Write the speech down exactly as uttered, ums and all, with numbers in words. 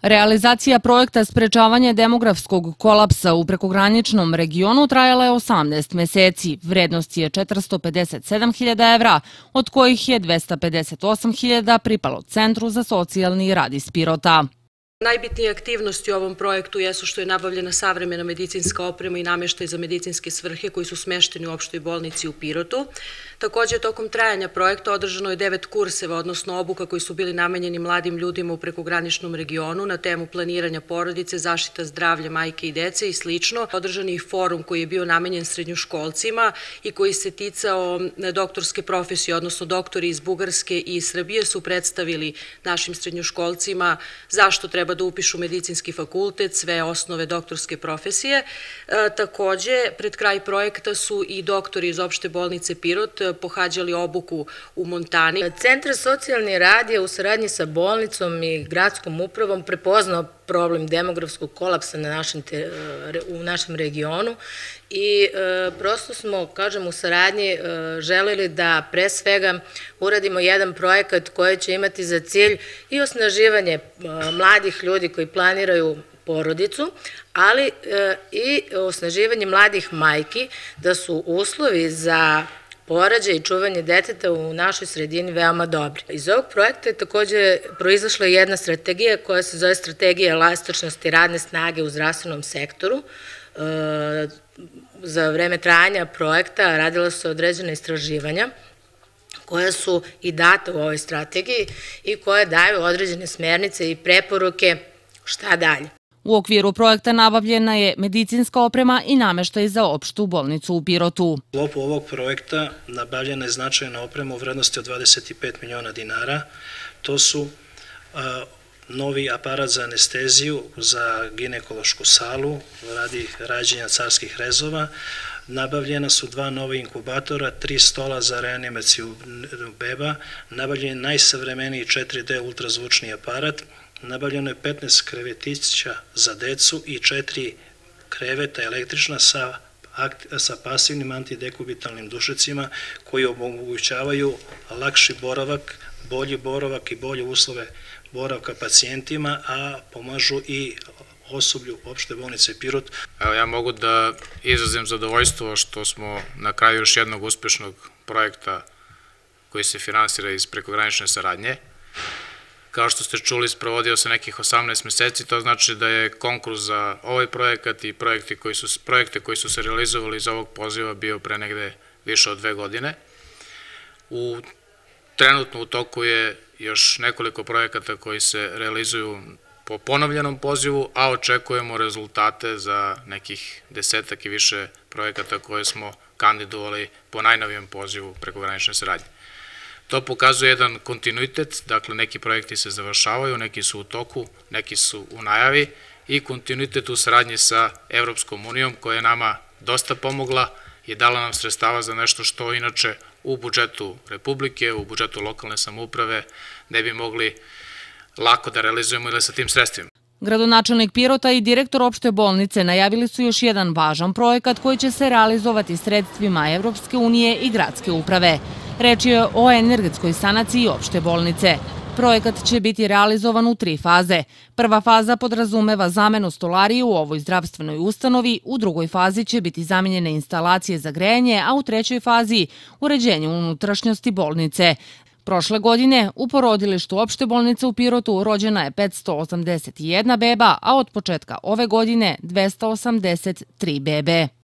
Realizacija projekta sprečavanja demografskog kolapsa u prekograničnom regionu trajala je osamnaest meseci. Vrednost je četiristo pedeset sedam hiljada evra, od kojih je dvesta pedeset osam hiljada pripalo Centru za socijalni rad iz Pirota. Najbitnije aktivnosti u ovom projektu jesu što je nabavljena savremena medicinska oprema i nameštaj za medicinske svrhe koji su smešteni u opštoj bolnici u Pirotu. Takođe, tokom trajanja projekta održano je devet kurseva, odnosno obuka koji su bili namenjeni mladim ljudima u prekograničnom regionu na temu planiranja porodice, zaštita zdravlja majke i dece i slično. Održan je i forum koji je bio namenjen srednjoškolcima i koji se ticao doktorske profesije, odnosno doktori iz Bugarske i Srbije su predstavili našim srednjoškolcima zašto treba da upišu medicinski fakultet, sve osnove doktorske profesije. Takođe, pred kraj projekta su i doktori iz opšte bolnice Pirot pohađali obuku u Montani. Centar socijalni rad je u saradnji sa bolnicom i gradskom upravom prepoznao problem demografskog kolapsa u našem regionu i prosto smo, kažem, u saradnji želeli da pre svega uradimo jedan projekat koji će imati za cilj i osnaživanje mladih ljudi koji planiraju porodicu, ali i osnaživanje mladih majki, da su uslovi za porađaj i čuvanje deteta u našoj sredini veoma dobri. Iz ovog projekta je takođe proizašla jedna strategija koja se zove Strategija elastičnosti radne snage u zdravstvenom sektoru. Za vreme trajanja projekta radila su određene istraživanja koja su i data u ovoj strategiji i koje daju određene smernice i preporuke šta dalje. U okviru projekta nabavljena je medicinska oprema i nameštaj za opštu bolnicu u Pirotu. U sklopu ovog projekta nabavljena je značajna oprema u vrednosti od dvadeset pet miliona dinara. To su novi aparat za anesteziju, za ginekološku salu, radi rađenja carskih rezova. Nabavljena su dva nova inkubatora, tri stola za reanimaciju beba, nabavljen je najsavremeniji četiri D ultrazvučni aparat, nabavljeno je petnaest krevetića za decu i četiri kreveta električna sa, sa pasivnim antidekubitalnim dušecima koji omogućavaju lakši boravak, bolji boravak i bolje uslove boravka pacijentima, a pomažu i osoblju opšte bolnice Pirot. Evo, ja mogu da izrazim zadovoljstvo što smo na kraju još jednog uspešnog projekta koji se finansira iz prekogranične saradnje. Kao što ste čuli, sprovodio se nekih osamnaest meseci, to znači da je konkurs za ovaj projekat i projekte koji su, projekte koji su se realizovali iz ovog poziva bio pre negde više od dve godine. U, trenutno u toku je još nekoliko projekata koji se realizuju po ponovljenom pozivu, a očekujemo rezultate za nekih desetak i više projekata koje smo kandidovali po najnovijem pozivu prekogranične saradnje. To pokazuje jedan kontinuitet, dakle neki projekti se završavaju, neki su u toku, neki su u najavi i kontinuitet u saradnji sa Evropskom unijom koja je nama dosta pomogla i dala nam sredstava za nešto što inače u budžetu Republike, u budžetu lokalne samouprave ne bi mogli lako da realizujemo ili sa tim sredstvima. Gradonačelnik Pirota i direktor opšte bolnice najavili su još jedan važan projekat koji će se realizovati sredstvima Evropske unije i gradske uprave. Reč je o energetskoj sanaciji opšte bolnice. Projekat će biti realizovan u tri faze. Prva faza podrazumeva zamenu stolarije u ovoj zdravstvenoj ustanovi, u drugoj fazi će biti zamenjene instalacije za grejanje, a u trećoj fazi uređenje unutrašnjosti bolnice. Prošle godine u porodilištu opšte bolnice u Pirotu rođena je petsto osamdeset jedna beba, a od početka ove godine dvesta osamdeset tri bebe.